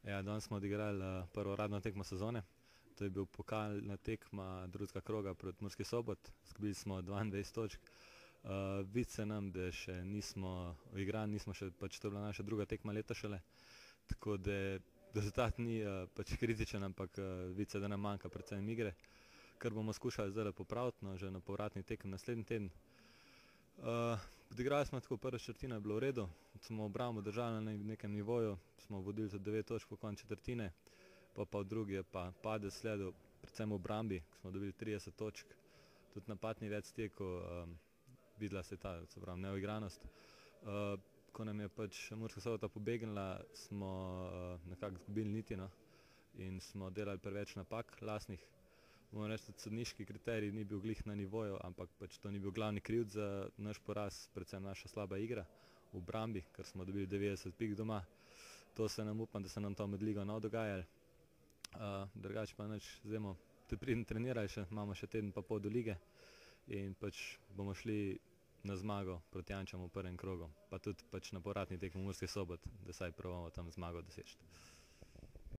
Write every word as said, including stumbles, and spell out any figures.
Ja, danes smo odigrali uh, prvo uradno tekmo sezone. To je bil pokalna tekma drugega kroga proti Murski Sobot. Zgubili smo dvaindvajset točk. Uh, Vidi se nam, da še nismo uigrani, nismo še, pač to je bila naša druga tekma leta šele. Tako da rezultat ni uh, pač kritičen, ampak uh, vidi se, da nam manjka predvsem igre, kar bomo skušali zdaj popraviti, no, že na povratni tekem naslednji teden. Uh, odigrali smo tako, prva četrtina je bilo v redu, smo obrambo držali na nekem nivoju, smo vodili za devet točk po koncu četrtine, pa pa v drugi je pa padec sledil, predvsem v obrambi, ko smo dobili trideset točk, tudi napad ni več stekel, um, videla se je ta, se pravi, neuigranost. Uh, ko nam je pač Murska Sobota pobegnila, smo uh, nekako izgubili niti, no, in smo delali preveč napak lastnih. Moram reči, da sodniški kriterij ni bil glih na nivoju, ampak pač to ni bil glavni krivd za naš poraz, predvsem naša slaba igra v obrambi, ker smo dobili devetdeset pik doma. To se nam upam, da se nam to med ligo ne bo dogajalo. Uh, drugače pa nič, zdaj bomo pridno trenirali še, imamo še teden pa pol do lige in pač bomo šli na zmago proti Jančam v prvem krogu, pa tudi pač na povratni tekmi v Murski Soboti, da saj probamo tam zmago doseči.